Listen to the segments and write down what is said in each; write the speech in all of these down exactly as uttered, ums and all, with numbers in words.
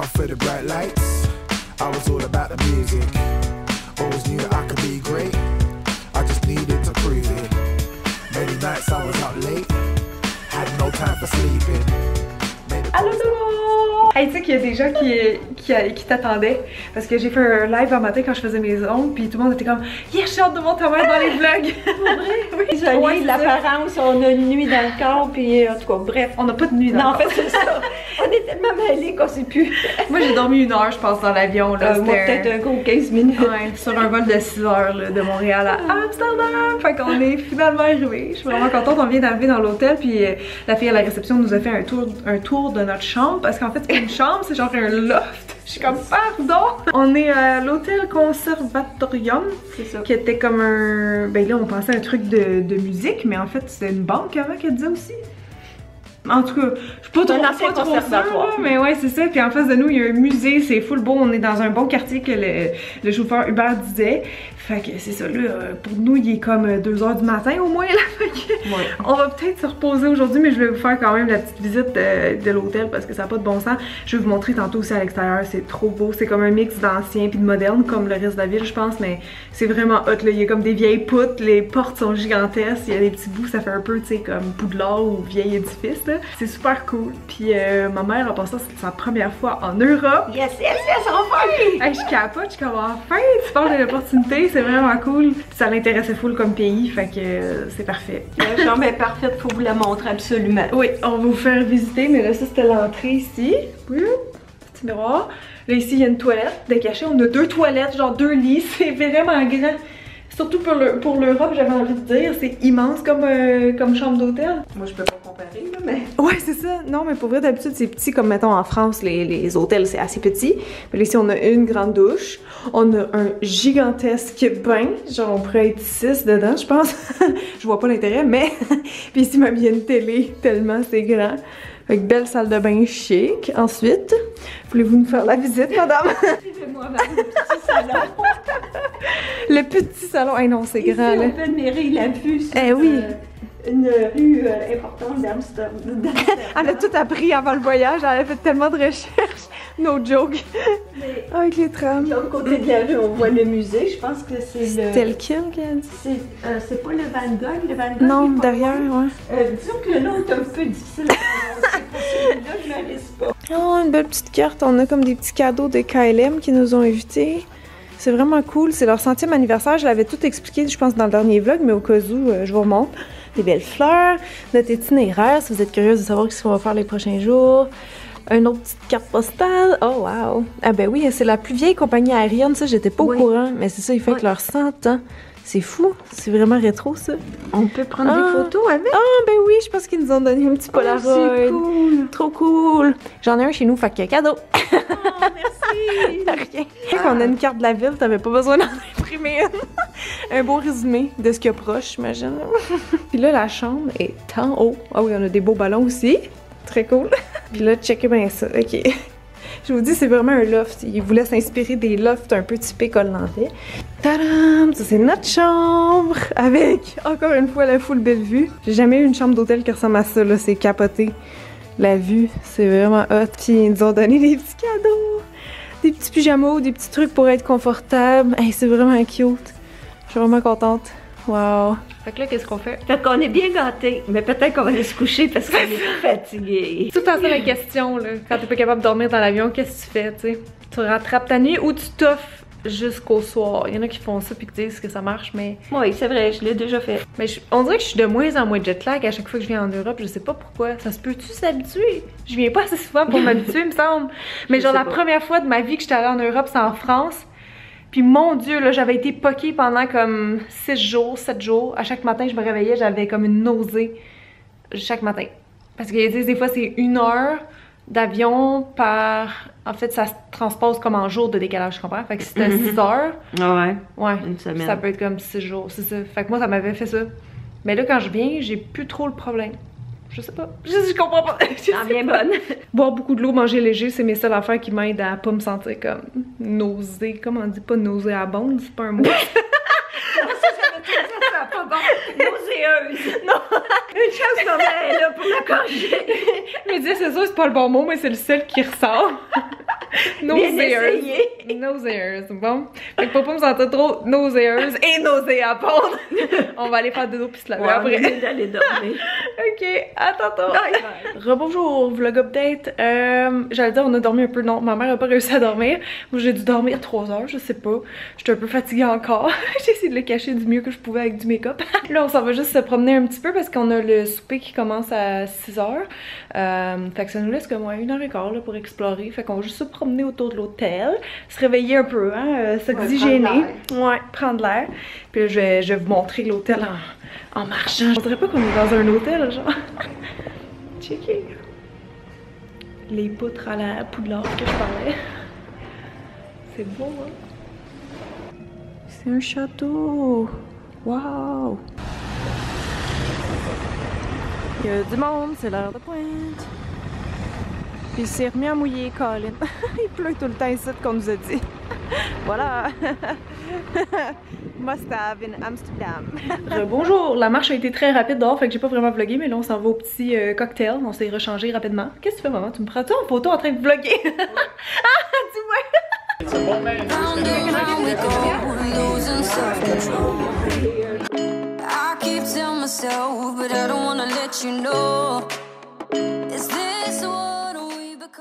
for the bright lights. I was all about the music. Always knew that I could be great. I just needed to prove it. Many nights I was up late. Had no time for sleeping. Allô tout le monde! Hey, tu sais qu'il y a des gens qui, qui, qui t'attendaient parce que j'ai fait un live un matin quand je faisais mes ongles, puis tout le monde était comme yes, j'ai hâte de voir ta mère dans les vlogs! Pour vrai? Oui, jolie, ouais, l'apparence, on a une nuit dans le corps, puis en tout cas, bref. On n'a pas de nuit dans non, le corps. Non, en fait, c'est ça. On est tellement mêlés qu'on sait plus. Moi, j'ai dormi une heure, je pense, dans l'avion. Euh, moi, peut-être un gros quinze minutes. Ouais, sur un vol de six heures là, de Montréal à Amsterdam. Fait qu'on est finalement arrivés. Je suis vraiment contente. On vient d'arriver dans l'hôtel, puis euh, la fille à la réception nous a fait un tour, un tour de notre chambre parce qu'en fait, c'est pas une chambre, c'est genre un loft. Je suis comme pardon. On est à l'hôtel Conservatorium. C'est ça. Qui était comme un. Ben là, on pensait à un truc de, de musique, mais en fait, c'était une banque avant qu'elle disait aussi. En tout cas, je suis pas trop, pas trop sûre, mais ouais, c'est ça. Puis en face de nous, il y a un musée, c'est full beau. On est dans un bon quartier que le, le chauffeur Uber disait. Fait que c'est ça, là, pour nous, il est comme deux heures du matin au moins, là. Fait que ouais. On va peut-être se reposer aujourd'hui, mais je vais vous faire quand même la petite visite de, de l'hôtel parce que ça n'a pas de bon sens. Je vais vous montrer tantôt aussi à l'extérieur, c'est trop beau. C'est comme un mix d'ancien puis de moderne, comme le reste de la ville, je pense, mais c'est vraiment hot, là. Il y a comme des vieilles poutres, les portes sont gigantesques, il y a des petits bouts, ça fait un peu, tu sais, comme Poudlard ou vieil édifice, là. C'est super cool. Puis euh, ma mère, en passant, c'est sa première fois en Europe. Yes, yes, yes, enfin! Hey, je capote, je suis comme enfin, tu parles de l'opportunité, c'est vraiment cool. Ça l'intéressait full comme pays, fait que euh, c'est parfait. La chambre est parfaite, faut vous la montrer absolument. Oui, on va vous faire visiter, mais là, ça c'était l'entrée ici. Oui, petit miroir. Là, ici, il y a une toilette décachée. On a deux toilettes, genre deux lits, c'est vraiment grand. Surtout pour le, pour l'Europe, j'avais envie de dire, c'est immense comme, euh, comme chambre d'hôtel. Moi, je peux pas comparer, là, mais... Ouais, c'est ça. Non, mais pour vrai, d'habitude, c'est petit, comme mettons en France, les, les hôtels, c'est assez petit. Mais là, ici, on a une grande douche. On a un gigantesque bain. Genre, on pourrait être six dedans, je pense. Je vois pas l'intérêt, mais... Puis ici, même, il y a une télé, tellement c'est grand. Avec belle salle de bain chic. Ensuite, voulez-vous nous faire la visite, madame? Suivez-moi vers le petit salon. Le petit salon. Eh hey, non, c'est grand, là. On peut admirer la vue sur eh oui. euh, une rue euh, importante d'Amsterdam. Elle a tout appris avant le voyage. Elle a fait tellement de recherches. No joke. Mais avec les trams. De l'autre côté de la rue, on voit le musée. Je pense que c'est le... C'était lequel qui a dit? C'est euh, pas le Van Gogh, le Van Gogh. Non, derrière, ouais. Euh, disons que le nom est un peu difficile à prononcer. Pour celui-là, je ne laisse pas. Oh, une belle petite carte. On a comme des petits cadeaux de K L M qui nous ont invités. C'est vraiment cool. C'est leur centième anniversaire. Je l'avais tout expliqué, je pense, dans le dernier vlog, mais au cas où, euh, je vous remonte. Des belles fleurs, notre itinéraire, si vous êtes curieuse de savoir ce qu'on va faire les prochains jours. Une autre petite carte postale. Oh, wow! Ah ben oui, c'est la plus vieille compagnie aérienne, ça, j'étais pas oui. au courant. Mais c'est ça, ils fêtent oui. leurs cent ans. C'est fou, c'est vraiment rétro, ça. On peut prendre ah. des photos avec? Ah, ben oui, je pense qu'ils nous ont donné un petit Polaroid. Oh, c'est cool! Trop cool! J'en ai un chez nous, fait que cadeau! Oh, merci! Rien. Ah. On a une carte de la ville, t'avais pas besoin d'en imprimer une. Un beau résumé de ce qu'il y a proche, j'imagine. Puis là, la chambre est en haut. Ah oui, on a des beaux ballons aussi. Très cool. Puis là, checkez bien ça. OK. Je vous dis, c'est vraiment un loft. Il voulait s'inspirer des lofts un peu typiques hollandais. Tadam! Ça, c'est notre chambre! Avec, encore une fois, la full belle vue. J'ai jamais eu une chambre d'hôtel qui ressemble à ça, là. C'est capoté. La vue, c'est vraiment hot. Puis ils nous ont donné des petits cadeaux. Des petits pyjamas, des petits trucs pour être confortable. Hey, c'est vraiment cute. Je suis vraiment contente. Wow! Fait que là, qu'est-ce qu'on fait? Fait qu'on est bien gâtés, mais peut-être qu'on va aller se coucher parce qu'on est fatigué. C'est tout le temps ça la question, là. Quand t'es pas capable de dormir dans l'avion, qu'est-ce que tu fais, tu sais? Tu rattrapes ta nuit ou tu t'offres jusqu'au soir? Il y en a qui font ça puis qui disent que ça marche, mais... Oui, c'est vrai, je l'ai déjà fait. Mais je... on dirait que je suis de moins en moins jet lag à chaque fois que je viens en Europe. Je sais pas pourquoi. Ça se peut-tu s'habituer? Je viens pas assez souvent pour m'habituer, il me semble. Mais je genre la pas. première fois de ma vie que j'étais allée en Europe, c'est en France. Puis mon Dieu, là, j'avais été poquée pendant comme six jours, sept jours. À chaque matin, je me réveillais, j'avais comme une nausée chaque matin. Parce qu'ils disent des fois, c'est une heure d'avion par... En fait, ça se transpose comme en jour de décalage, je comprends? Fait que c'était mm-hmm. six heures. Ah ouais. Ouais. Une semaine. Ça peut être comme six jours, c'est ça. Fait que moi, ça m'avait fait ça. Mais là, quand je viens, j'ai plus trop le problème. Je sais pas. Je, je comprends pas. T'en viens bonne. Boire beaucoup de l'eau, manger léger, c'est mes seules affaires qui m'aident à pas me sentir comme nausée. Comment on dit pas nauséabonde? C'est pas un mot. Pas bon. Nauséeuse. Non. Une chance qu'on est là pour la corriger. Je me disais, c'est sûr, c'est pas le bon mot, mais c'est le seul qui ressort. nauséeuse. Nauséeuse, bon. Fait que pour pas me sentir trop nauséeuse et nauséabonde, on va aller faire dodo puis se laver ouais, après. On d'aller dormir. Ok, à tantôt. Rebonjour, vlog update. Euh, J'allais dire on a dormi un peu, non, ma mère a pas réussi à dormir. Moi j'ai dû dormir trois heures, je sais pas. J'étais un peu fatiguée encore. J'ai essayé de le cacher du mieux que je pouvais avec du make-up. Là on s'en va juste se promener un petit peu parce qu'on a le souper qui commence à six heures. Euh, fait que ça nous laisse comme ouais, une heure et quart là, pour explorer. Fait qu'on va juste se promener autour de l'hôtel, se réveiller un peu, hein, euh, s'oxygéner. Ouais, prendre l'air. Puis là, je vais, je vais vous montrer l'hôtel en, en marchant. Je dirais pas qu'on est dans un hôtel, genre. Checker. Les poutres à la Poudlard que je parlais. C'est beau, hein? C'est un château. Wow! Il y a du monde, c'est l'heure de pointe. Puis il s'est remis à mouiller, Colin. Il pleut tout le temps ici qu'on nous a dit. Voilà! Must have in Amsterdam. Bonjour, la marche a été très rapide dehors, fait que j'ai pas vraiment vlogué, mais là on s'en va au petit euh, cocktail, on s'est rechangé rapidement. Qu'est-ce que tu fais, maman? Tu me prends-tu en photo en train de vlogger? Ah, dis-moi! C'est bon, man. I keep telling myself, but I don't wanna let you know. Is this what we become?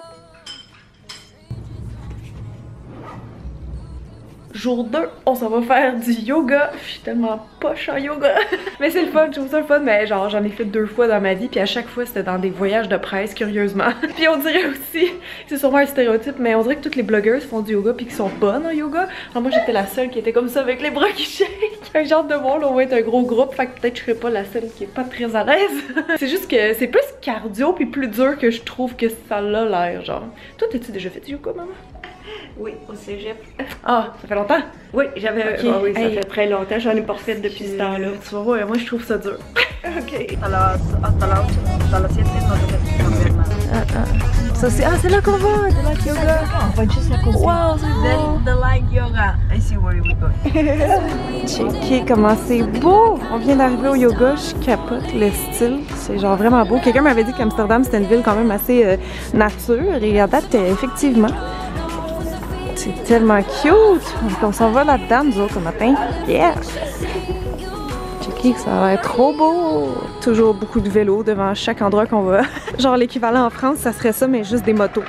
Jour deux, on s'en va faire du yoga. Je suis tellement poche en yoga. Mais c'est le fun, je trouve ça le fun. Mais genre, j'en ai fait deux fois dans ma vie. Puis à chaque fois, c'était dans des voyages de presse, curieusement. Puis on dirait aussi, c'est sûrement un stéréotype, mais on dirait que toutes les blogueuses font du yoga puis qu'ils sont bonnes en yoga. Alors moi, j'étais la seule qui était comme ça avec les bras qui shake. J'ai hâte de voir, là, on va être un gros groupe. Fait que peut-être que je serai pas la seule qui est pas très à l'aise. C'est juste que c'est plus cardio puis plus dur que je trouve que ça a l'air, genre. Toi, t'as-tu déjà fait du yoga, maman? Oui, au cégep. Ah, ça fait longtemps? Oui, j'avais. Okay. Oh oui, ça hey. fait très longtemps. J'en ai pas fait depuis ce temps-là. Tu vas voir, moi je trouve ça dur. Ok. Hasta las, hasta la ocho, hasta las siete no te cambiar nada. Ah, ah. Ça c'est. Ah, c'est là qu'on va, de la yoga. On va juste la causer. Wow, c'est beau. Then the light yoga. I see where we go. Checker comment c'est beau. On vient d'arriver au yoga, je capote le style. C'est genre vraiment beau. Quelqu'un m'avait dit qu'Amsterdam c'était une ville quand même assez euh, nature. Et à date, euh, effectivement. C'est tellement cute! On s'en va là-dedans, nous autres, au matin. Yeah! Checker, ça va être trop beau! Toujours beaucoup de vélos devant chaque endroit qu'on va. Genre l'équivalent en France, ça serait ça, mais juste des motos.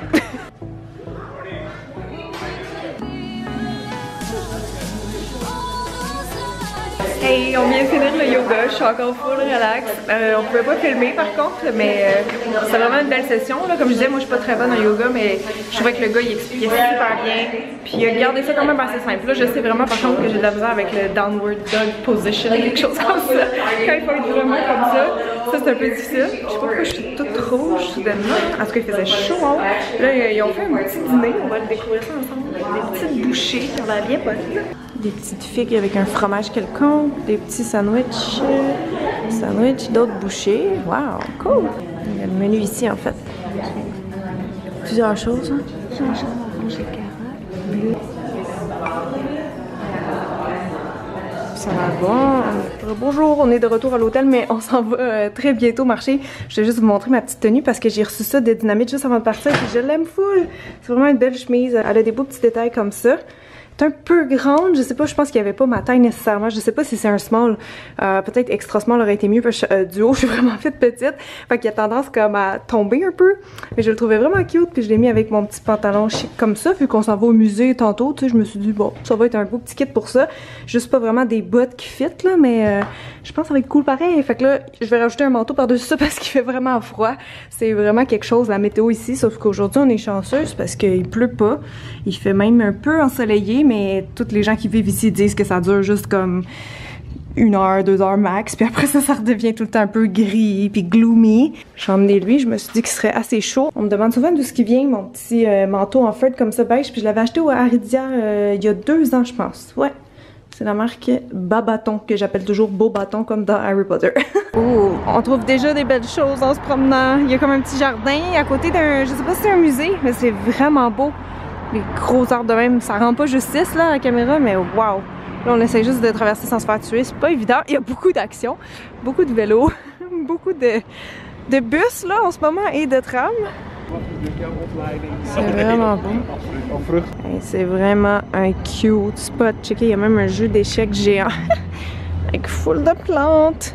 Hey, on vient de finir le yoga, je suis encore full relax. Euh, on pouvait pas filmer par contre, mais euh, c'est vraiment une belle session. Là. Comme je disais, moi je suis pas très bonne en yoga, mais je trouvais que le gars il expliquait super bien. Puis il a gardé ça quand même assez simple. Là, je sais vraiment par contre que j'ai de la misère avec le downward dog position, quelque chose comme ça. Quand il faut être vraiment comme ça, ça c'est un peu difficile. Je sais pas pourquoi je suis toute rouge soudainement. En tout cas, il faisait chaud. Hein. Là, ils ont fait un petit dîner, on va le découvrir ça ensemble. Des petites bouchées, on va bien poser. Des petites figues avec un fromage quelconque, des petits sandwichs, sandwich, d'autres bouchées. Wow, cool! Il y a le menu ici en fait. Plusieurs choses. Hein? Ça va bon. Bonjour, on est de retour à l'hôtel, mais on s'en va euh, très bientôt marcher. Je vais juste vous montrer ma petite tenue parce que j'ai reçu ça de Dynamite juste avant de partir et je l'aime full. C'est vraiment une belle chemise. Elle a des beaux petits détails comme ça. Un peu grande, je sais pas, je pense qu'il y avait pas ma taille nécessairement, je sais pas si c'est un small, euh, peut-être extra small aurait été mieux parce que euh, du haut je suis vraiment faite petite, fait qu'il y a tendance comme à tomber un peu, mais je le trouvais vraiment cute puis je l'ai mis avec mon petit pantalon chic comme ça, vu qu'on s'en va au musée tantôt, tu sais, je me suis dit bon, ça va être un beau petit kit pour ça, juste pas vraiment des bottes qui fit là, mais euh, je pense que ça va être cool pareil, fait que là, je vais rajouter un manteau par-dessus ça parce qu'il fait vraiment froid, c'est vraiment quelque chose la météo ici, sauf qu'aujourd'hui on est chanceuse parce qu'il pleut pas, il fait même un peu ensoleillé, mais toutes les gens qui vivent ici disent que ça dure juste comme une heure, deux heures max, puis après ça, ça redevient tout le temps un peu gris puis gloomy. J'ai emmené lui, je me suis dit qu'il serait assez chaud. On me demande souvent d'où ce qui vient, mon petit euh, manteau en feutre comme ça beige, puis je l'avais acheté au Aridia euh, il y a deux ans, je pense. Ouais. C'est la marque Babaton, que j'appelle toujours Beau Bâton comme dans Harry Potter. Oh, on trouve déjà des belles choses en se promenant. Il y a comme un petit jardin à côté d'un, je sais pas si c'est un musée, mais c'est vraiment beau. Les gros arbres de même, ça rend pas justice là, la caméra, mais waouh! Là, on essaie juste de traverser sans se faire tuer, c'est pas évident. Il y a beaucoup d'actions, beaucoup de vélos, beaucoup de, de bus là en ce moment et de trams. C'est vraiment beau. Hey, c'est vraiment un cute spot. Checkez, il y a même un jeu d'échecs géant avec full de plantes.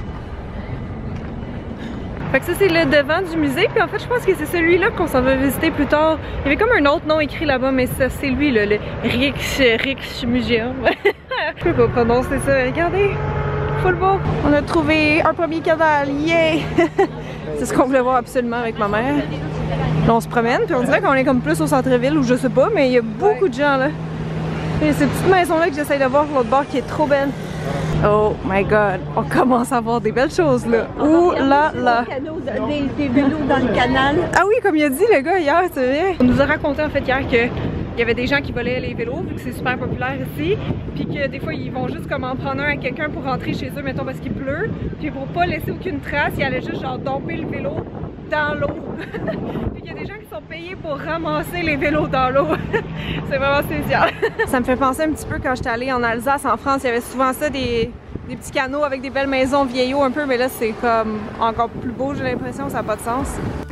Fait que ça, c'est le devant du musée. Puis en fait, je pense que c'est celui-là qu'on s'en va visiter plus tard. Il y avait comme un autre nom écrit là-bas, mais ça, c'est lui, là, le Rijks, Rijksmuseum. Je peux pas prononcer ça. Regardez, full beau. On a trouvé un premier canal. Yeah! C'est ce qu'on voulait voir absolument avec ma mère. Là, on se promène, puis on dirait qu'on est comme plus au centre-ville, ou je sais pas, mais il y a beaucoup de gens là. Et cette petite maison-là que j'essaye de voir sur l'autre bord qui est trop belle. Oh my god, on commence à voir des belles choses là. Ouh là là! Des, des vélos dans le canal. Ah oui, comme il a dit le gars hier, c'est vrai. On nous a raconté en fait hier que il y avait des gens qui volaient les vélos, vu que c'est super populaire ici, puis que des fois ils vont juste comme en prendre un à quelqu'un pour rentrer chez eux, mettons parce qu'il pleut, puis pour pas laisser aucune trace, ils allaient juste genre domper le vélo dans l'eau. Puis qu'il y a des gens qui sont payés pour ramasser les vélos dans l'eau. C'est vraiment spécial. Ça me fait penser un petit peu quand j'étais allée en Alsace, en France, il y avait souvent ça, des, des petits canaux avec des belles maisons vieillots un peu, mais là c'est comme encore plus beau, j'ai l'impression, ça n'a pas de sens.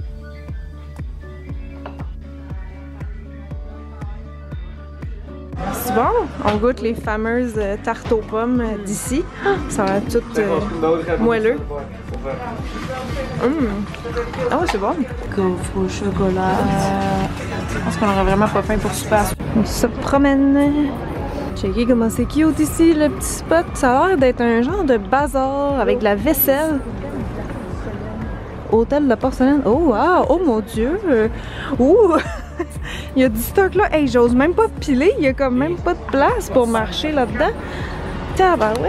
C'est bon, on goûte les fameuses euh, tartes aux pommes euh, d'ici. Ça a l'air tout euh, moelleux. Mmh. Ah ouais, c'est bon. Gaufre au chocolat. Je pense qu'on aurait vraiment pas faim pour super. On se promène. Checkez comment c'est cute ici, le petit spot. Ça a l'air d'être un genre de bazar avec de la vaisselle. Hôtel de porcelaine. Oh wow! Oh mon dieu! Ouh! Il y a du stock là. Hey, j'ose même pas piler. Il y a comme même pas de place pour marcher là-dedans. Tabarouette!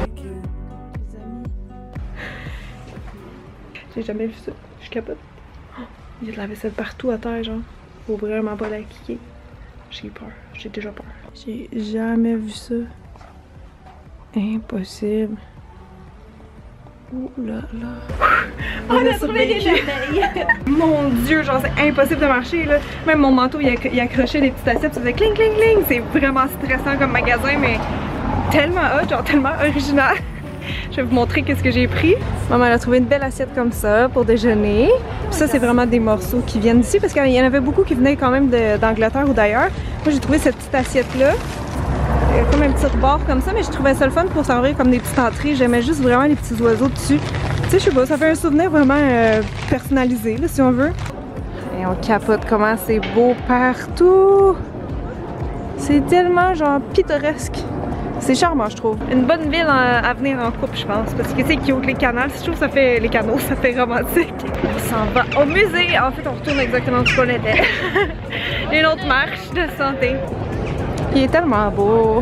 J'ai jamais vu ça. Je capote. Oh, il y a de la vaisselle partout à terre, genre. Faut vraiment pas la cliquer. J'ai peur. J'ai déjà peur. J'ai jamais vu ça. Impossible. Ouh là là. On, On a, a trouvé des abeilles. Mon dieu, genre c'est impossible de marcher là. Même mon manteau il, il accrochait des petites assiettes, ça faisait cling cling cling. C'est vraiment stressant comme magasin, mais tellement hot, genre tellement original. Je vais vous montrer qu'est-ce que j'ai pris. Maman elle a trouvé une belle assiette comme ça pour déjeuner. Puis ça c'est vraiment des morceaux qui viennent d'ici parce qu'il y en avait beaucoup qui venaient quand même d'Angleterre ou d'ailleurs. Moi j'ai trouvé cette petite assiette là. Comme un petit rebord comme ça, mais je trouvais ça le fun pour servir comme des petites entrées. J'aimais juste vraiment les petits oiseaux dessus. Tu sais, je sais pas, ça fait un souvenir vraiment euh, personnalisé, là, si on veut. Et on capote comment c'est beau partout. C'est tellement, genre, pittoresque. C'est charmant, je trouve. Une bonne ville à, à venir en couple, je pense. Parce que, tu sais, qui ouvre les canals, je trouve que ça fait les canaux, ça fait romantique. On s'en va au musée. En fait, on retourne exactement où on était. Une autre marche de santé. Il est tellement beau.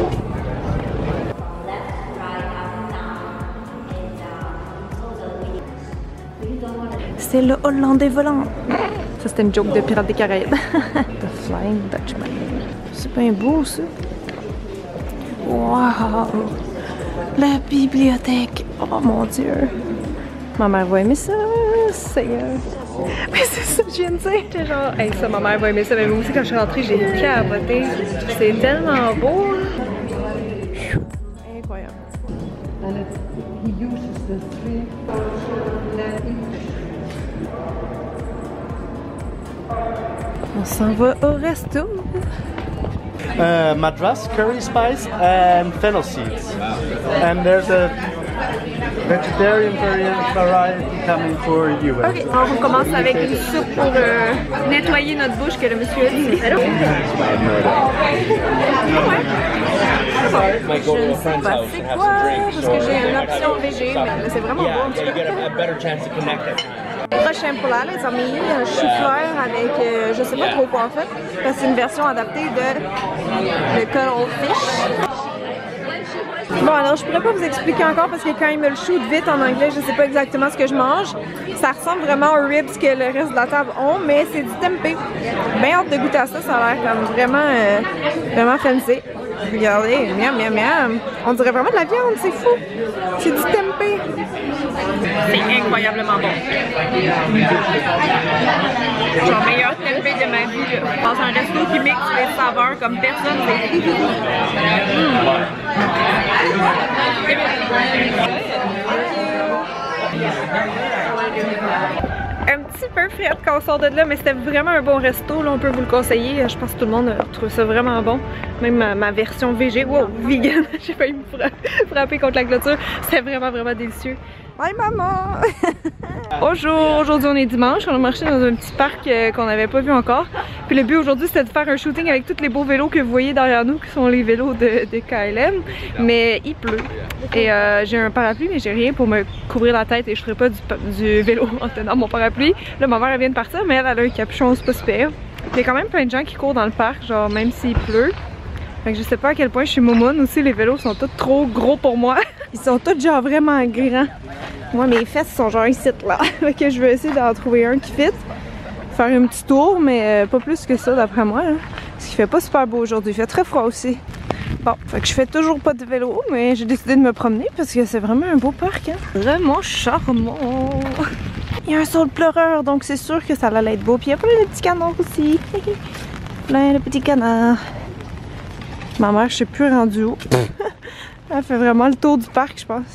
C'est le Hollandais volant. Ça c'était une joke de Pirates des Caraïbes. The Flying Dutchman. C'est bien beau ça. Wow. La bibliothèque. Oh mon dieu. Ma mère va aimer ça. Seigneur. Mais c'est ça que je viens de dire. J'étais genre, hey, ça, ma mère va aimer ça. Mais moi aussi, quand je suis rentrée, j'ai capoté. C'est tellement beau. Incroyable. On s'en va au resto. Uh, madras, curry spice, and fennel seeds. And there's a vegetarian variety coming for you. Ok, alors on commence avec une soupe pour euh, nettoyer notre bouche que le monsieur a dit. Je ne sais pas c'est quoi, parce que j'ai une option végé, mais c'est vraiment bon. Prochain plat, les amis, un chou-fleur avec euh, je sais pas trop quoi en fait, parce que c'est une version adaptée de le cuttlefish. Bon alors je pourrais pas vous expliquer encore parce que quand il me le shoot vite en anglais, je sais pas exactement ce que je mange. Ça ressemble vraiment aux ribs que le reste de la table ont, mais c'est du tempeh. Bien hâte de goûter à ça, ça a l'air comme vraiment, euh, vraiment fancy. Regardez, miam miam miam. On dirait vraiment de la viande, c'est fou. C'est du tempeh. C'est incroyablement bon. Genre meilleur tempeh de ma vie. Dans un resto qui mixe les saveurs comme personne. Un petit super frette quand on sort de là, mais c'était vraiment un bon resto, là, on peut vous le conseiller. Je pense que tout le monde trouve ça vraiment bon. Même ma, ma version végé, wow, vegan, j'ai failli me fra frapper contre la clôture. C'était vraiment, vraiment délicieux. Bye maman! Bonjour, aujourd'hui on est dimanche, on a marché dans un petit parc euh, qu'on n'avait pas vu encore. Puis le but aujourd'hui c'était de faire un shooting avec tous les beaux vélos que vous voyez derrière nous, qui sont les vélos de, de K L M. Mais il pleut. Et euh, j'ai un parapluie, mais j'ai rien pour me couvrir la tête et je ferai pas du, du vélo en tenant mon parapluie. Là ma mère elle vient de partir, mais elle, elle a un capuchon, c'est pas super. Il y a quand même plein de gens qui courent dans le parc, genre même s'il pleut. Fait que je sais pas à quel point je suis momoune aussi, les vélos sont tous trop gros pour moi. Ils sont tous genre vraiment grands. Moi mes fesses sont genre ici là. Fait que je vais essayer d'en trouver un qui fit. Faire un petit tour, mais pas plus que ça d'après moi. Là. Parce qu'il fait pas super beau aujourd'hui, il fait très froid aussi. Bon, fait que je fais toujours pas de vélo, mais j'ai décidé de me promener parce que c'est vraiment un beau parc. Hein? Vraiment charmant. Il y a un saut de pleureur, donc c'est sûr que ça allait être beau. Puis il y a plein de petits canards aussi. Plein de petits canards. Ma mère, je sais plus rendu où. Elle fait vraiment le tour du parc, je pense.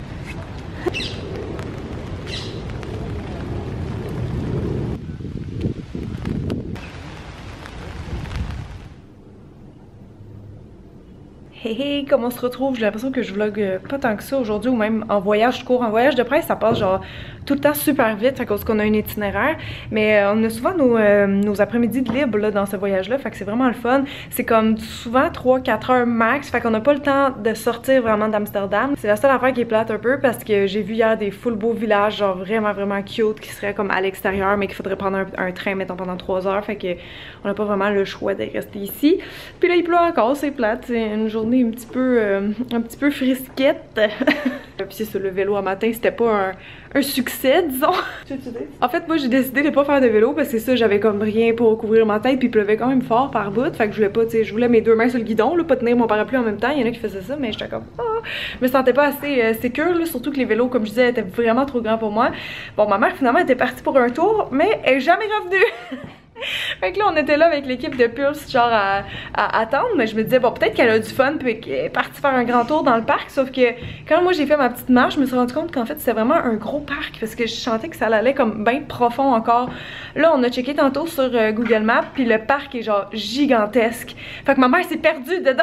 Hey hey, comment on se retrouve? J'ai l'impression que je vlog euh, pas tant que ça aujourd'hui, ou même en voyage, je cours en voyage de presse, ça passe genre tout le temps super vite à cause qu'on a un itinéraire, mais euh, on a souvent nos, euh, nos après-midi de libre là, dans ce voyage-là, fait que c'est vraiment le fun. C'est comme souvent trois quatre heures max, fait qu'on n'a pas le temps de sortir vraiment d'Amsterdam. C'est la seule affaire qui est plate un peu parce que j'ai vu hier des full beaux villages genre vraiment vraiment cute qui seraient comme à l'extérieur, mais qu'il faudrait prendre un, un train mettons pendant trois heures, fait que on n'a pas vraiment le choix de rester ici. Puis là il pleut encore, c'est plate, c'est une journée un petit peu euh, un petit peu frisquette. Puis c'est ça, le vélo à matin c'était pas un, un succès disons. En fait moi j'ai décidé de pas faire de vélo parce que c'est ça, j'avais comme rien pour couvrir ma tête, puis il pleuvait quand même fort par bout, fait que je voulais pas, tu sais, je voulais mes deux mains sur le guidon là, pas tenir mon parapluie en même temps. Il y en a qui faisaient ça, mais j'étais comme oh, je me sentais pas assez euh, sécure là, surtout que les vélos comme je disais étaient vraiment trop grands pour moi. Bon, ma mère finalement était partie pour un tour, mais elle est jamais revenue. Fait que là on était là avec l'équipe de Pulse genre à, à attendre, mais je me disais bon peut-être qu'elle a du fun puis qu'elle est partie faire un grand tour dans le parc, sauf que quand moi j'ai fait ma petite marche je me suis rendu compte qu'en fait c'était vraiment un gros parc parce que je sentais que ça allait comme bien profond encore. Là on a checké tantôt sur euh, Google Maps puis le parc est genre gigantesque, fait que ma mère s'est perdue dedans.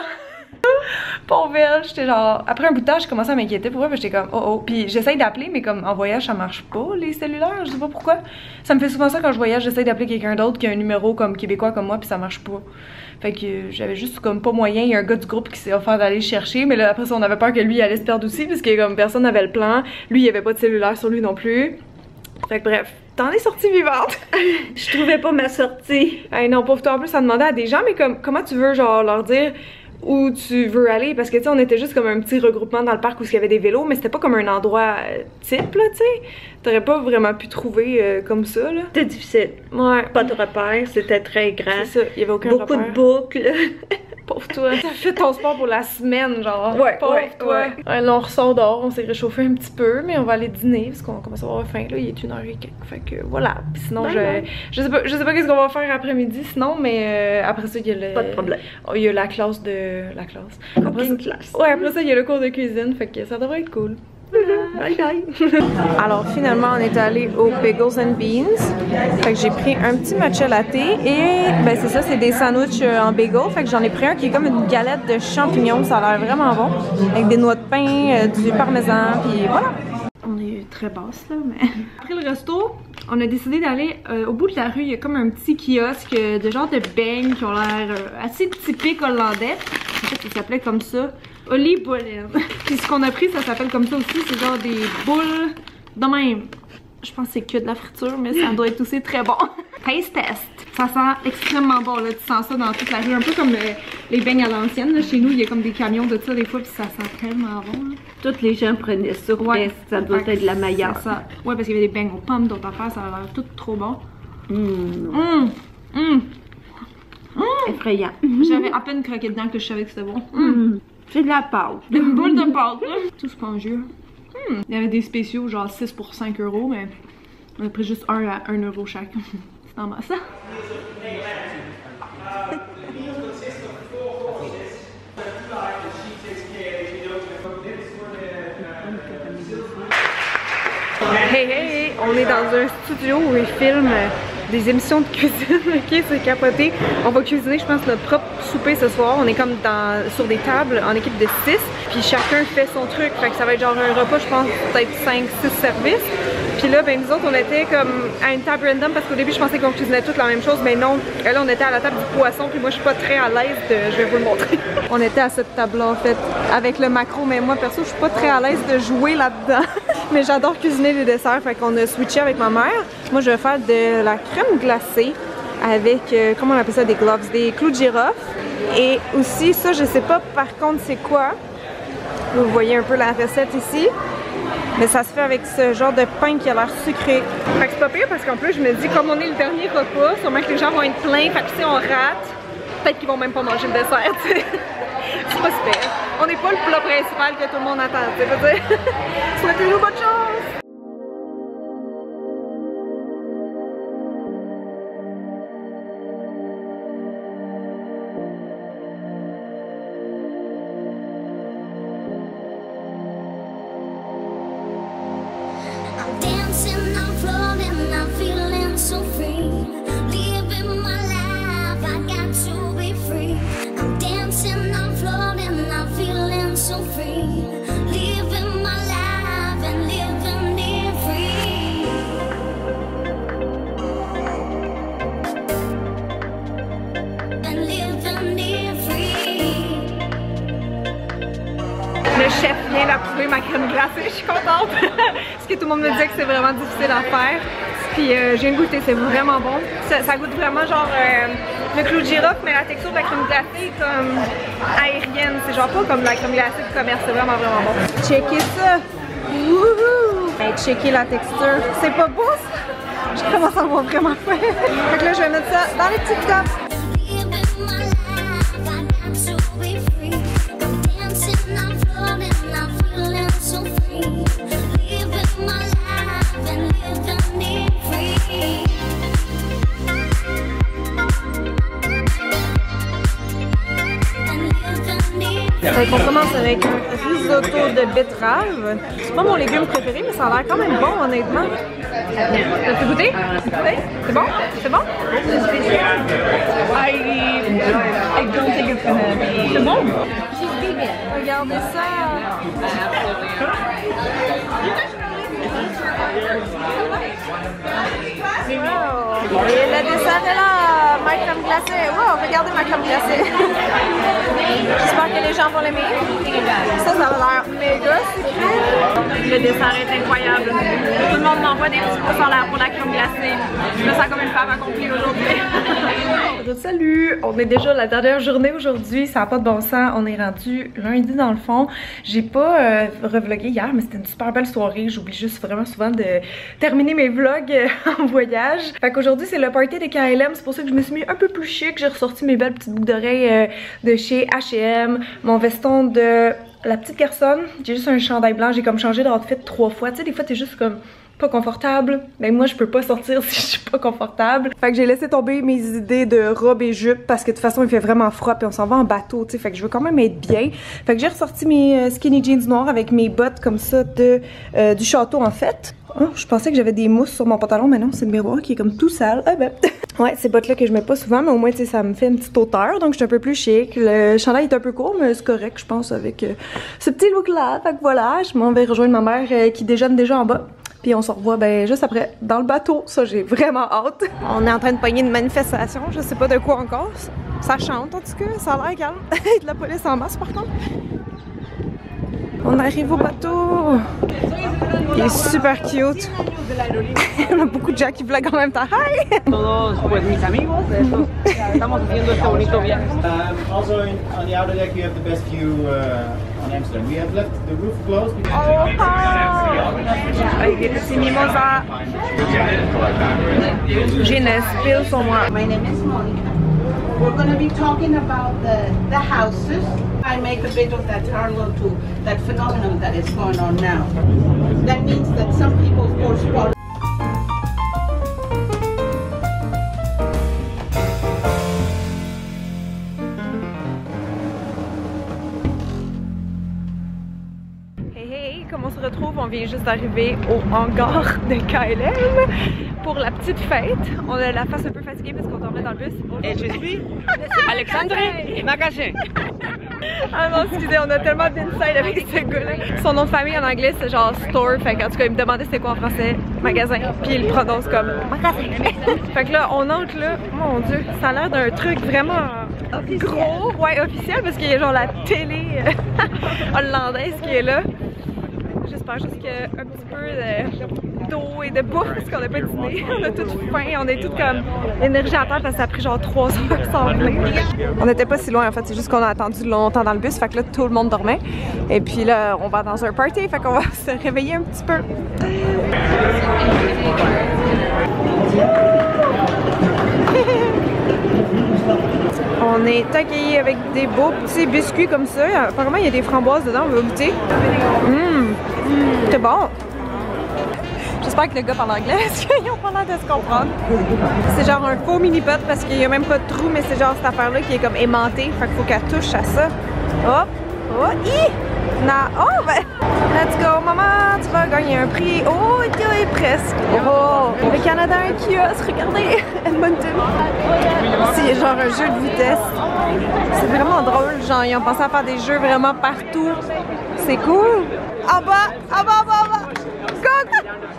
Pauvre elle, j'étais genre, après un bout de temps, j'ai commencé à m'inquiéter pour elle, j'étais comme oh oh, puis j'essaye d'appeler, mais comme en voyage ça marche pas les cellulaires, je sais pas pourquoi. Ça me fait souvent ça quand je voyage, j'essaye d'appeler quelqu'un d'autre qui a un numéro comme québécois comme moi, puis ça marche pas. Fait que j'avais juste comme pas moyen, il y a un gars du groupe qui s'est offert d'aller le chercher, mais là après ça on avait peur que lui il allait se perdre aussi, parce que comme personne n'avait le plan, lui il y avait pas de cellulaire sur lui non plus. Fait que bref, t'en es sortie vivante. Je trouvais pas ma sortie. Hey non, pauvre toi, en plus ça demandait à des gens, mais comme comment tu veux genre leur dire où tu veux aller, parce que tu sais on était juste comme un petit regroupement dans le parc où il y avait des vélos, mais c'était pas comme un endroit type là, tu sais. T'aurais pas vraiment pu trouver euh, comme ça là. C'était difficile. Ouais. Pas de repères, c'était très grand. C'est ça, il y avait aucun Beaucoup repère. de boucles. Pauvre toi. T'as fait ton sport pour la semaine, genre. Ouais, pauvre ouais, toi. ouais. Ouais, là, on ressort dehors, on s'est réchauffé un petit peu, mais on va aller dîner parce qu'on commence à avoir faim. Là, il est une heure et quelques. Fait que voilà. Puis sinon, Bye je, bye. je sais pas, je sais pas qu'est-ce qu'on va faire après-midi sinon, mais euh, après ça, il y a le. Pas de problème. Oh, il y a la classe de. La classe. Après Cooking ça- class. Ouais, après ça, il y a le cours de cuisine. Fait que ça devrait être cool. Bye bye. Alors finalement on est allé au Bagels and Beans. Fait que j'ai pris un petit matcha latte et ben c'est ça, c'est des sandwichs en bagel. Fait que j'en ai pris un qui est comme une galette de champignons, ça a l'air vraiment bon. Avec des noix de pain, euh, du parmesan, puis voilà. On est très basse là, mais... Après le resto, on a décidé d'aller euh, au bout de la rue, il y a comme un petit kiosque de genre de beignes qui ont l'air euh, assez typiques hollandais. En fait, ça s'appelait comme ça. Oliebollen. Puis ce qu'on a pris, ça s'appelle comme ça aussi, c'est genre des boules de même. Je pense que c'est que de la friture, mais ça doit être aussi très bon. Taste test. Ça sent extrêmement bon, là. Tu sens ça dans toute la rue, un peu comme euh, les beignes à l'ancienne. Chez nous, il y a comme des camions de ça des fois, puis ça sent tellement bon. Là. Toutes les gens prenaient ça. Ouais. Ça doit Fait être de la que meilleure. c'est ça. Ouais, parce qu'il y avait des beignes aux pommes, d'autres affaires, ça a l'air tout trop bon. Mmh. Hum! Hum! Effrayant. J'avais à peine croqué dedans que je savais que c'était bon. Mmh. C'est de la pâte. Une boule de pâte, là. Tout spongieux. Hmm. Il y avait des spéciaux, genre six pour cinq euros, mais on a pris juste un à un euro chaque. C'est en masse, ça. Hey hey! on est dans un studio où ils filment des émissions de cuisine, ok, c'est capoté. On va cuisiner, je pense, notre propre souper ce soir. On est comme dans, sur des tables en équipe de six, puis chacun fait son truc. Fait que ça va être genre un repas, je pense, peut-être cinq six services. Puis là, ben nous autres, on était comme à une table random parce qu'au début, je pensais qu'on cuisinait toutes la même chose, mais non. Là, on était à la table du poisson, puis moi, je suis pas très à l'aise de... Je vais vous le montrer. On était à cette table-là, en fait, avec le macro, mais moi, perso, je suis pas très à l'aise de jouer là-dedans. Mais j'adore cuisiner les desserts, fait qu'on a switché avec ma mère. Moi, je vais faire de la crème glacée avec, euh, comment on appelle ça, des gloves, des clous de girofle. Et aussi, ça, je sais pas par contre c'est quoi. Vous voyez un peu la recette ici. Mais ça se fait avec ce genre de pain qui a l'air sucré. Fait que c'est pas pire parce qu'en plus, je me dis, comme on est le dernier repas, sûrement que les gens vont être pleins. Fait que si on rate, peut-être qu'ils vont même pas manger le dessert, tu sais. C'est pas super. On n'est pas le plat principal que tout le monde attend, tu sais. Souhaitez-nous bonne chance! Le chef vient d'approuver ma crème glacée, je suis contente! Parce que tout le monde me disait que c'est vraiment difficile à faire. Puis euh, je viens de goûter, c'est vraiment bon. Ça, ça goûte vraiment genre euh, le clou de girofle, mais la texture de la crème glacée est comme aérienne. C'est genre pas comme la crème glacée du commerce, c'est vraiment vraiment bon. Checkez ça! Wouhou! Hey, checkez la texture. C'est pas beau ça? Je commence à avoir vraiment faim. Fait que là, je vais mettre ça dans les petites cups. Fait qu'on commence avec un risotto de betterave. C'est pas mon légume préféré, mais ça a l'air quand même bon, honnêtement. T'as pu goûter? C'est bon? C'est bon? I, I don't think it's gonna be... C'est bon? Regardez ça! Wow. Et le dessert est là! Ma crème glacée! Wow! Regardez ma crème glacée! J'espère que les gens vont l'aimer. Ça, ça a l'air méga sucré. Le dessert est incroyable. Tout le monde m'envoie des petits pouces en l'air pour la crème glacée. Je me sens comme une femme accomplie aujourd'hui. Salut! On est déjà la dernière journée aujourd'hui. Ça n'a pas de bon sens. On est rendu lundi dans le fond. J'ai pas euh, revlogué hier, mais c'était une super belle soirée. J'oublie juste vraiment souvent de terminer mes vlogs en voyage. Fait qu'aujourd'hui, c'est le party des K L M. C'est pour ça que je me suis mis un peu plus chic. J'ai ressorti mes belles petites boucles d'oreilles euh, de chez H et M. Mon veston de la petite garçonne. J'ai juste un chandail blanc. J'ai comme changé d'outfit trois fois. Tu sais, des fois, t'es juste comme pas confortable. Mais moi, je peux pas sortir si je suis pas confortable. Fait que j'ai laissé tomber mes idées de robe et jupe parce que de toute façon, il fait vraiment froid puis on s'en va en bateau, tu sais. Fait que je veux quand même être bien. Fait que j'ai ressorti mes euh, skinny jeans noirs avec mes bottes comme ça de euh, du château en fait. Oh, je pensais que j'avais des mousses sur mon pantalon, mais non, c'est le miroir qui est comme tout sale. Ah ben. Ouais, ces bottes-là que je mets pas souvent, mais au moins, tu sais, ça me fait une petite hauteur, donc je suis un peu plus chic. Le chandail est un peu court, mais c'est correct, je pense, avec euh, ce petit look-là. Fait que voilà, je m'en vais rejoindre ma mère euh, qui déjeune déjà en bas. Puis on se revoit ben, juste après dans le bateau. Ça, j'ai vraiment hâte. On est en train de pogner une manifestation, je sais pas de quoi encore. Ça chante en tout cas, ça a l'air calme. Il y a de la police en masse par contre. On arrive au bateau. Il est super cute. On a beaucoup de gens qui vloguent en même temps. Hi! Todos pues mis amigos, estos, estamos haciendo este bonito viaje. Um, also in, on the outer deck, you have the best view uh, on Amsterdam. We have left the roof closed. Oh, avec des petits mimosas. J'ai une spill sur moi. My name is Monica. We're going to be talking about the, the houses. I make a bit of that parallel to that phenomenon that is going on now. That means that some people, of course, follow. Hey Hey, comme on se retrouve, on vient juste d'arriver au hangar de K L M pour la petite fête. On a la face un peu fatiguée parce qu'on dormait dans le bus. Et je suis Alexandre Magasin. Ah non, excusez, on a tellement d'inside avec ce gars-là. Son nom de famille en anglais, c'est genre store. Fait qu'en tout cas, il me demandait c'était quoi en français, magasin. Puis il le prononce comme magasin. Fait que là, on entre là, mon Dieu, ça a l'air d'un truc vraiment gros. Ouais, officiel, parce qu'il y a genre la télé hollandaise qui est là. J'espère juste qu'il y a un petit peu d'eau et de bouffe parce qu'on n'a pas dîné. On a tout faim, on est tout comme énergie à terre parce que ça a pris genre trois heures sans venir. On n'était pas si loin en fait, c'est juste qu'on a attendu longtemps dans le bus, fait que là tout le monde dormait. Et puis là, on va dans un party, fait qu'on va se réveiller un petit peu. On est accueillis avec des beaux petits biscuits comme ça. Apparemment, il y a des framboises dedans, on va goûter. Mmh. C'est bon! J'espère que le gars parle anglais, parce qu'ils ont pas l'air de se comprendre. C'est genre un faux mini-pot parce qu'il n'y a même pas de trou, mais c'est genre cette affaire-là qui est comme aimantée. Fait qu'il faut qu'elle touche à ça. Hop! Oh! Hi! Na! Oh! Ben! Let's go, maman! Tu vas gagner un prix. Oh! Et presque! Oh! Le Canada a un kiosque, regardez! Edmonton! C'est genre un jeu de vitesse. C'est vraiment drôle. Genre, ils ont pensé à faire des jeux vraiment partout. C'est cool! En bas! En bas, en bas, en bas! Go!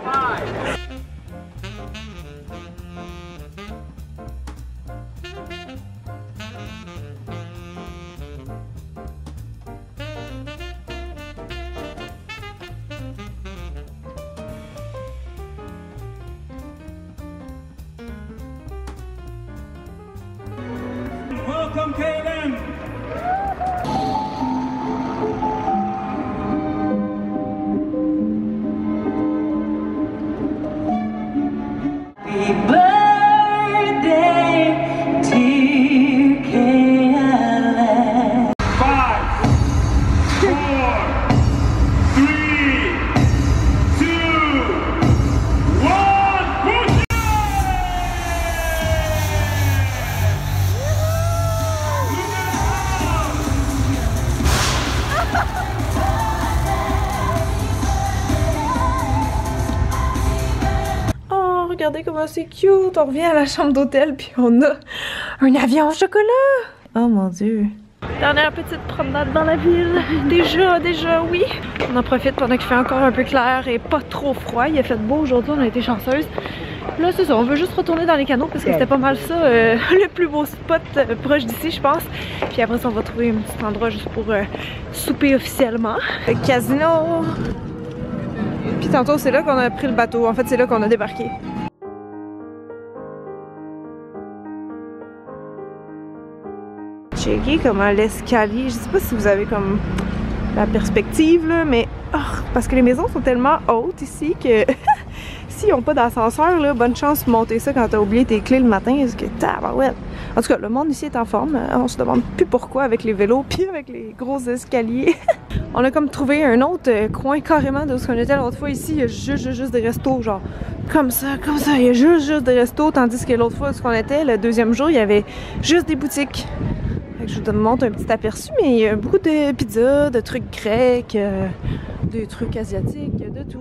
Welcome K L M! Happy birthday, dear K L M. Five, four, three, two, one, push it! Regardez comment c'est cute! On revient à la chambre d'hôtel puis on a un avion au chocolat! Oh mon Dieu! Dernière petite promenade dans la ville. Déjà, déjà, oui! On en profite pendant qu'il fait encore un peu clair et pas trop froid. Il a fait beau aujourd'hui, on a été chanceuse. Là, c'est ça, on veut juste retourner dans les canaux parce que c'était pas mal ça, euh, le plus beau spot euh, proche d'ici, je pense. Puis après ça, on va trouver un petit endroit juste pour euh, souper officiellement. Le casino! Puis tantôt, c'est là qu'on a pris le bateau. En fait, c'est là qu'on a débarqué. Checker comment l'escalier, je sais pas si vous avez comme la perspective là, mais oh, parce que les maisons sont tellement hautes ici que s'ils n'ont pas d'ascenseur, là, bonne chance de monter ça quand t'as oublié tes clés le matin, parce que tabarouette. En tout cas, le monde ici est en forme. On se demande plus pourquoi avec les vélos puis avec les gros escaliers. On a comme trouvé un autre coin carrément de ce qu'on était l'autre fois ici. Il y a juste, juste, juste des restos, genre comme ça, comme ça. Il y a juste, juste des restos, tandis que l'autre fois, ce qu'on était, le deuxième jour, il y avait juste des boutiques. Fait que je vous montre un petit aperçu, mais il y a beaucoup de pizzas, de trucs grecs, euh, des trucs asiatiques, de tout.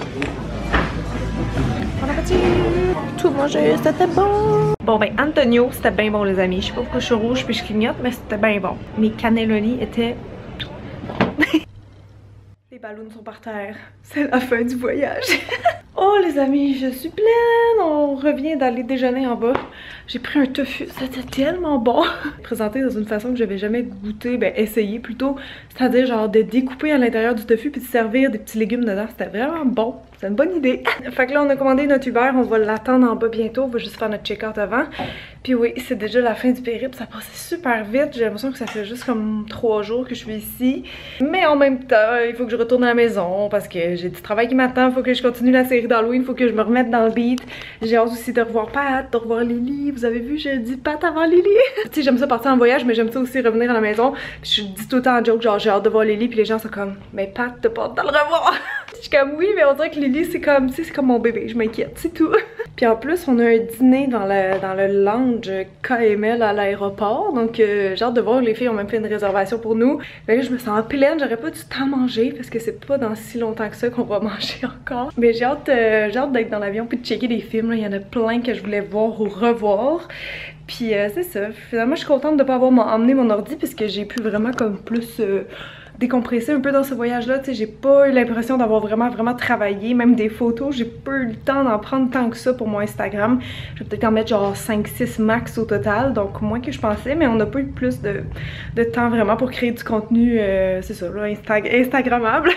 Bon appétit! Tout manger, c'était bon! Bon ben Antonio, c'était bien bon les amis. Je sais pas pourquoi je suis rouge puis je clignote, mais c'était bien bon. Mes cannelloni étaient bons. Les ballons sont par terre. C'est la fin du voyage. Oh les amis, je suis pleine! On revient d'aller déjeuner en bas. J'ai pris un tofu, c'était tellement bon! Présenté dans une façon que j'avais jamais goûté, ben essayé plutôt. C'est-à-dire genre de découper à l'intérieur du tofu puis de servir des petits légumes dedans. C'était vraiment bon. C'est une bonne idée. Fait que là, on a commandé notre Uber. On va l'attendre en bas bientôt. On va juste faire notre check-out avant. Puis oui, c'est déjà la fin du périple. Ça passait super vite. J'ai l'impression que ça fait juste comme trois jours que je suis ici. Mais en même temps, il faut que je retourne à la maison parce que j'ai du travail qui m'attend. Il faut que je continue la série d'Halloween. Il faut que je me remette dans le beat. J'ai hâte aussi de revoir Pat, de revoir Lily. Vous avez vu, j'ai dit Pat avant Lily. Tu sais, j'aime ça partir en voyage, mais j'aime ça aussi revenir à la maison. Puis je dis tout le temps en joke, genre j'ai hâte de voir Lily. Puis les gens sont comme, mais Pat, t'as pas hâte de le revoir. Je suis comme oui, mais on dirait que Lily c'est comme, tu sais, c'est comme mon bébé, je m'inquiète, c'est tout. Puis en plus, on a un dîner dans le, dans le lounge K M L à l'aéroport, donc euh, j'ai hâte de voir, les filles ont même fait une réservation pour nous. Mais là, je me sens pleine, j'aurais pas du temps à manger parce que c'est pas dans si longtemps que ça qu'on va manger encore. Mais j'ai hâte, euh, j'ai hâte d'être dans l'avion puis de checker des films, là. Il y en a plein que je voulais voir ou revoir. Puis euh, c'est ça, finalement je suis contente de pas avoir emmené mon ordi parce que j'ai pu vraiment comme plus euh, décompresser un peu dans ce voyage là, tu sais, j'ai pas eu l'impression d'avoir vraiment vraiment travaillé, même des photos, j'ai pas eu le temps d'en prendre tant que ça pour mon Instagram. Je vais peut-être en mettre genre cinq six max au total, donc moins que je pensais, mais on n'a pas eu plus de, de temps vraiment pour créer du contenu, euh, c'est ça, là, Insta Instagrammable.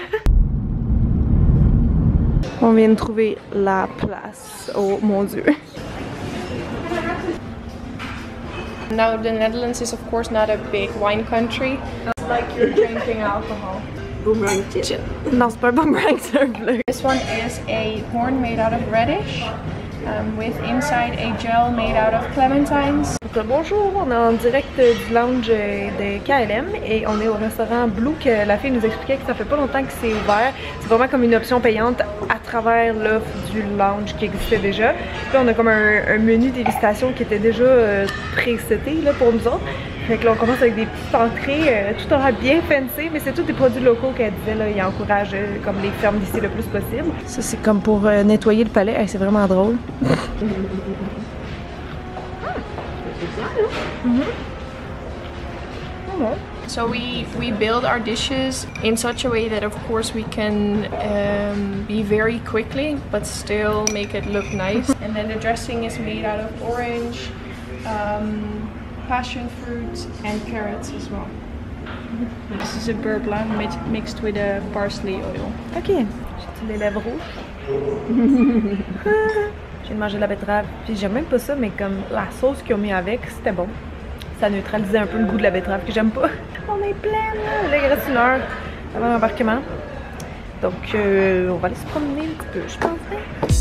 On vient de trouver la place, oh mon dieu. Now the Netherlands is of course not a big wine country. It's like you're drinking alcohol. Boomerang shit. Non, c'est pas un boomerang, c'est un vlog. This one is a horn made out of radish, um, with inside a gel made out of clementines. Donc, bonjour, on est en direct du lounge de K L M et on est au restaurant Blue que la fille nous expliquait que ça fait pas longtemps que c'est ouvert. C'est vraiment comme une option payante à travers l'offre du lounge qui existait déjà. Puis là, on a comme un, un menu dégustation qui était déjà euh, pré-seté là pour nous autres. Fait que là, on commence avec des petites entrées, euh, tout aura bien fancy, mais c'est tous des produits locaux qu'elle disait, là, il encourage euh, comme les fermes d'ici le plus possible. Ça, c'est comme pour euh, nettoyer le palais, hey, c'est vraiment drôle. Mm-hmm. So we, we build our dishes in such a way that of course we can um, be very quickly but still make it look nice. And then the dressing is made out of orange, um, passion fruit and carrots as well. This is a beurre blanc mixed with a parsley oil. Ok, j'ai les lèvres rouges. J'ai mangé de la betterave, puis j'aime même pas ça, mais comme la sauce qu'ils ont mis avec, c'était bon. Ça neutralisait un peu le goût de la betterave que j'aime pas. On est plein là, il reste une heure avant l'embarquement. Donc euh, on va aller se promener un petit peu, je pense.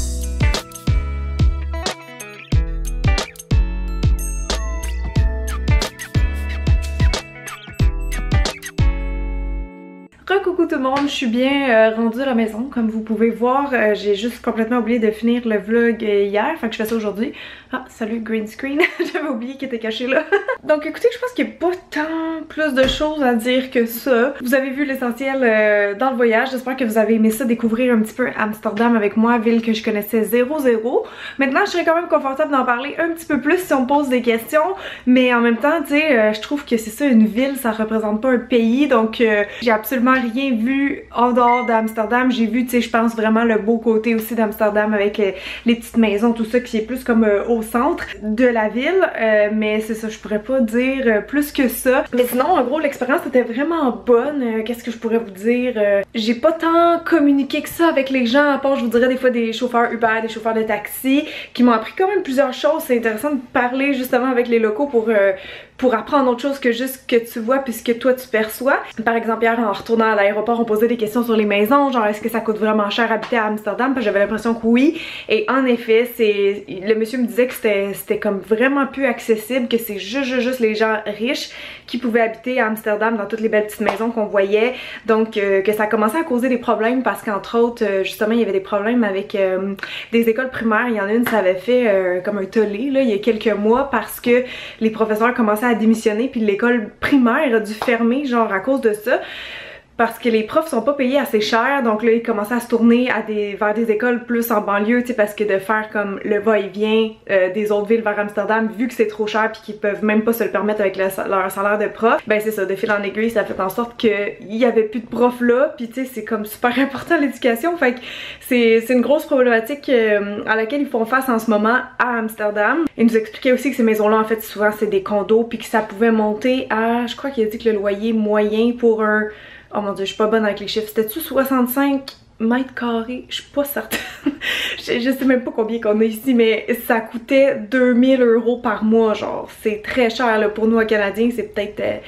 Coucou tout le monde, je suis bien euh, rendue à la maison. Comme vous pouvez voir, euh, j'ai juste complètement oublié de finir le vlog euh, hier, fait que je fais ça aujourd'hui. Ah, salut green screen, j'avais oublié qu'il était caché là. Donc écoutez, je pense qu'il n'y a pas tant plus de choses à dire que ça. Vous avez vu l'essentiel euh, dans le voyage, j'espère que vous avez aimé ça, découvrir un petit peu Amsterdam avec moi, ville que je connaissais zéro zéro. Maintenant, je serais quand même confortable d'en parler un petit peu plus si on me pose des questions, mais en même temps, tu sais, euh, je trouve que c'est ça, une ville, ça représente pas un pays, donc euh, j'ai absolument rien vu en dehors d'Amsterdam. J'ai vu, tu sais, je pense vraiment le beau côté aussi d'Amsterdam avec euh, les petites maisons, tout ça qui est plus comme euh, au centre de la ville, euh, mais c'est ça, je pourrais pas dire euh, plus que ça. Mais sinon, en gros, l'expérience était vraiment bonne. Euh, Qu'est-ce que je pourrais vous dire? Euh, j'ai pas tant communiqué que ça avec les gens, à part, je vous dirais, des fois des chauffeurs Uber, des chauffeurs de taxi, qui m'ont appris quand même plusieurs choses. C'est intéressant de parler justement avec les locaux pour euh, pour apprendre autre chose que juste ce que tu vois puis ce que toi tu perçois. Par exemple, hier en retournant à l'aéroport, on posait des questions sur les maisons, genre est-ce que ça coûte vraiment cher habiter à Amsterdam? J'avais l'impression que oui. Et en effet, c'est le monsieur me disait que c'était comme vraiment plus accessible, que c'est juste, juste, juste les gens riches qui pouvaient habiter à Amsterdam dans toutes les belles petites maisons qu'on voyait. Donc euh, que ça commençait à causer des problèmes parce qu'entre autres, euh, justement, il y avait des problèmes avec euh, des écoles primaires. Il y en a une, ça avait fait euh, comme un tollé là, il y a quelques mois parce que les professeurs commençaient à démissionner puis l'école primaire a dû fermer genre à cause de ça. Parce que les profs sont pas payés assez cher, donc là ils commençaient à se tourner à des, vers des écoles plus en banlieue, tu sais, parce que de faire comme le va-et-vient euh, des autres villes vers Amsterdam, vu que c'est trop cher puis qu'ils peuvent même pas se le permettre avec le, leur salaire de prof, ben c'est ça, de fil en aiguille, ça fait en sorte qu'il y avait plus de profs là, puis tu sais, c'est comme super important l'éducation, fait que c'est une grosse problématique euh, à laquelle ils font face en ce moment à Amsterdam. Ils nous expliquaient aussi que ces maisons-là, en fait, souvent c'est des condos, puis que ça pouvait monter à, je crois qu'il a dit que le loyer moyen pour un... Oh mon dieu, je suis pas bonne avec les chiffres. C'était-tu soixante-cinq mètres carrés? Je suis pas certaine. je, je sais même pas combien qu'on a ici, mais ça coûtait deux mille euros par mois, genre. C'est très cher là, pour nous, aux Canadiens. C'est peut-être... Euh,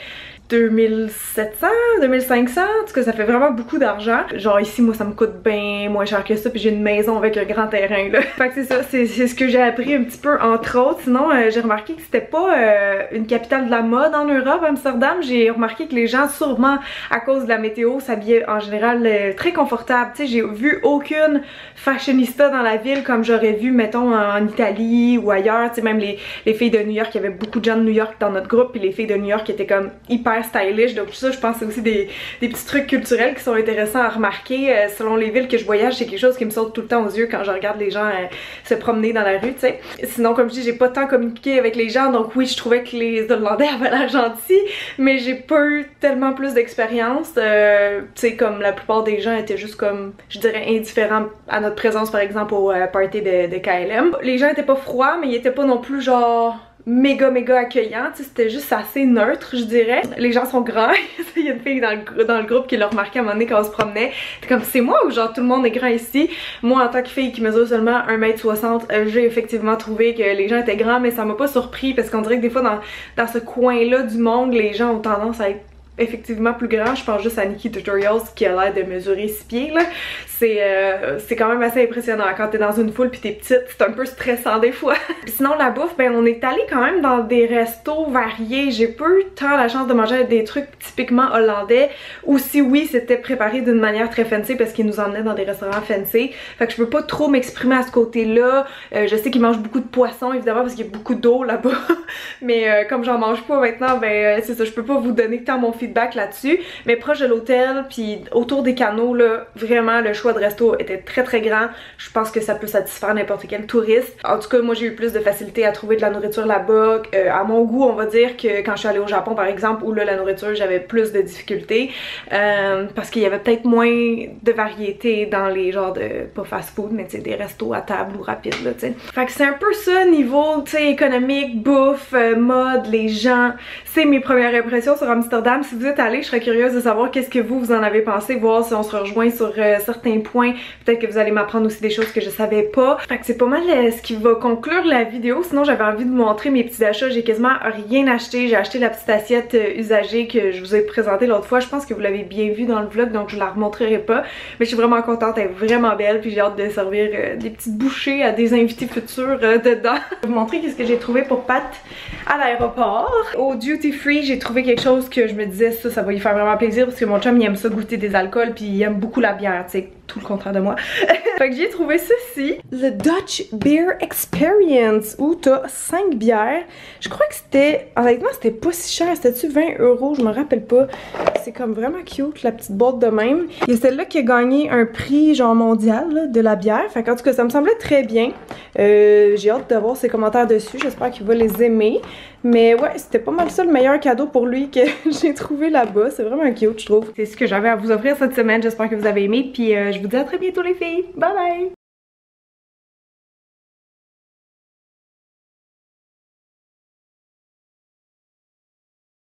deux mille sept cents, deux mille cinq cents, en tout cas ça fait vraiment beaucoup d'argent. Genre ici moi ça me coûte bien moins cher que ça, puis j'ai une maison avec un grand terrain là. Fait que c'est ça, c'est ce que j'ai appris un petit peu entre autres. Sinon euh, j'ai remarqué que c'était pas euh, une capitale de la mode en Europe, Amsterdam. J'ai remarqué que les gens, sûrement à cause de la météo, s'habillaient en général euh, très confortable. Tu sais, j'ai vu aucune fashionista dans la ville comme j'aurais vu mettons en Italie ou ailleurs. Tu sais, même les, les filles de New York, il y avait beaucoup de gens de New York dans notre groupe, puis les filles de New York étaient comme hyper stylish. Donc ça je pense c'est aussi des, des petits trucs culturels qui sont intéressants à remarquer. Euh, selon les villes que je voyage, c'est quelque chose qui me saute tout le temps aux yeux quand je regarde les gens euh, se promener dans la rue, tu sais. Sinon comme je dis, j'ai pas tant communiqué avec les gens, donc oui je trouvais que les Hollandais avaient l'air gentils, mais j'ai pas eu tellement plus d'expérience. Euh, tu sais, comme la plupart des gens étaient juste comme, je dirais, indifférents à notre présence par exemple au euh, party de, de K L M. Les gens étaient pas froids, mais ils étaient pas non plus genre méga méga accueillant, tu sais, c'était juste assez neutre je dirais. Les gens sont grands, il y a une fille dans le, dans le groupe qui l'a remarqué à un moment donné quand on se promenait, c'était comme c'est moi ou genre tout le monde est grand ici. Moi en tant que fille qui mesure seulement un mètre soixante, euh, j'ai effectivement trouvé que les gens étaient grands, mais ça m'a pas surpris parce qu'on dirait que des fois dans, dans ce coin là du monde les gens ont tendance à être effectivement plus grand. Je pense juste à Nikki Tutorials qui a l'air de mesurer six pieds là. C'est euh, c'est quand même assez impressionnant quand t'es dans une foule puis t'es petite, c'est un peu stressant des fois. Sinon la bouffe, ben on est allé quand même dans des restos variés. J'ai pas eu tant la chance de manger des trucs typiquement hollandais, ou si oui c'était préparé d'une manière très fancy parce qu'ils nous emmenaient dans des restaurants fancy. Fait que je peux pas trop m'exprimer à ce côté là. Euh, je sais qu'ils mangent beaucoup de poissons évidemment parce qu'il y a beaucoup d'eau là-bas. Mais euh, comme j'en mange pas maintenant, ben c'est ça, je peux pas vous donner tant mon feedback là-dessus. Mais proche de l'hôtel puis autour des canaux là, vraiment le choix de resto était très très grand. Je pense que ça peut satisfaire n'importe quel touriste. En tout cas moi j'ai eu plus de facilité à trouver de la nourriture là-bas. Euh, à mon goût on va dire que quand je suis allée au Japon par exemple, où là la nourriture j'avais plus de difficultés euh, parce qu'il y avait peut-être moins de variété dans les genres de, pas fast food mais tu sais des restos à table ou rapides là tu sais. Fait que c'est un peu ça niveau tu sais économique, bouffe, euh, mode, les gens. C'est mes premières impressions sur Amsterdam. Si vous êtes allé, je serais curieuse de savoir qu'est-ce que vous vous en avez pensé, voir si on se rejoint sur euh, certains points. Peut-être que vous allez m'apprendre aussi des choses que je savais pas. Fait que c'est pas mal euh, ce qui va conclure la vidéo. Sinon j'avais envie de vous montrer mes petits achats. J'ai quasiment rien acheté. J'ai acheté la petite assiette euh, usagée que je vous ai présentée l'autre fois. Je pense que vous l'avez bien vu dans le vlog, donc je la remontrerai pas. Mais je suis vraiment contente, elle est vraiment belle. Puis j'ai hâte de servir euh, des petites bouchées à des invités futurs euh, dedans. Je vais vous montrer qu'est-ce que j'ai trouvé pour Pat à l'aéroport. Au duty free, j'ai trouvé quelque chose que je me disais ça, ça va lui faire vraiment plaisir parce que mon chum il aime ça goûter des alcools puis il aime beaucoup la bière, tu sais, tout le contraire de moi. Fait que j'ai trouvé ceci, le Dutch Beer Experience, où t'as cinq bières. Je crois que c'était, honnêtement c'était pas si cher, c'était-tu vingt euros, je me rappelle pas. C'est comme vraiment cute la petite boîte de même. Il y a celle-là qui a gagné un prix genre mondial là, de la bière, fait qu'en tout cas ça me semblait très bien. Euh, j'ai hâte de voir ses commentaires dessus, j'espère qu'il va les aimer. Mais ouais, c'était pas mal ça le meilleur cadeau pour lui que j'ai trouvé là-bas. C'est vraiment cute, je trouve. C'est ce que j'avais à vous offrir cette semaine. J'espère que vous avez aimé. Puis euh, je vous dis à très bientôt les filles. Bye bye!